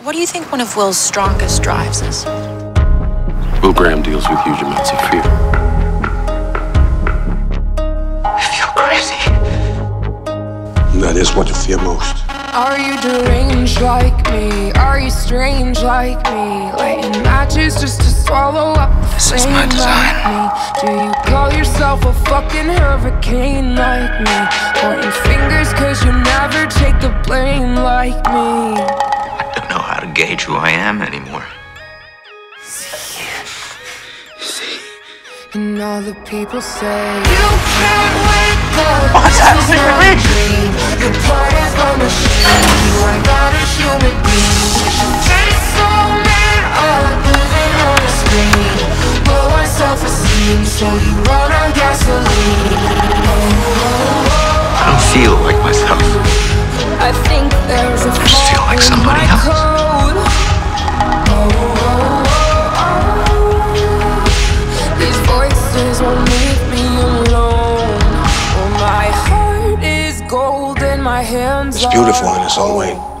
What do you think one of Will's strongest drives is? Will Graham deals with huge amounts of fear. I feel crazy. That is what you fear most. Are you deranged like me? Are you strange like me? Lighting matches just to swallow up the This is my design. like me. Do you call yourself a fucking hurricane like me? Pointing fingers cause you never take the blame like me. I don't know how to gauge who I am anymore. And all the people say you can't wake up. What's happening to me? You're part of a machine. You are not a human being. Your face so made up, living on a screen. Low on self-esteem, so you run on gasoline. I don't feel like myself. I think there's a I just feel like flaw in somebody my else. code. These voices won't leave me alone. Oh, my heart is gold and my hands It's beautiful in its own way.